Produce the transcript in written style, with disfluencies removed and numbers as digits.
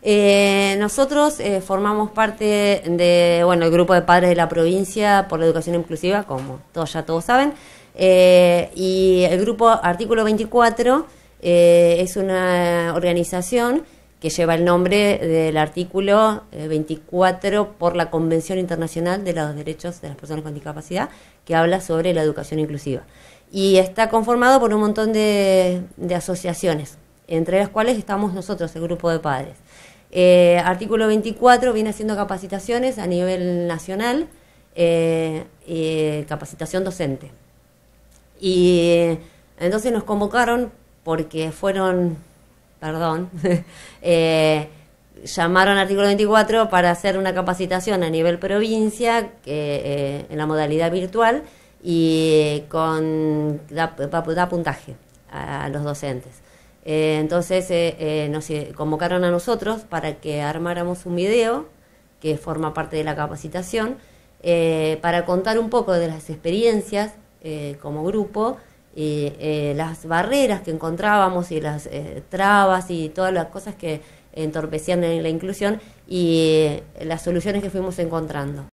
Nosotros formamos parte de, bueno, el grupo de padres de la provincia por la educación inclusiva, como todos saben, y el grupo Artículo 24 es una organización que lleva el nombre del artículo 24 por la Convención Internacional de los Derechos de las Personas con Discapacidad, que habla sobre la educación inclusiva. Y está conformado por un montón de asociaciones, entre las cuales estamos nosotros, el grupo de padres. Artículo 24 viene haciendo capacitaciones a nivel nacional, capacitación docente. Y entonces nos convocaron porque llamaron Artículo 24 para hacer una capacitación a nivel provincia en la modalidad virtual y da puntaje a los docentes. Entonces nos convocaron a nosotros para que armáramos un video que forma parte de la capacitación para contar un poco de las experiencias como grupo y las barreras que encontrábamos y las trabas y todas las cosas que entorpecían en la inclusión y las soluciones que fuimos encontrando.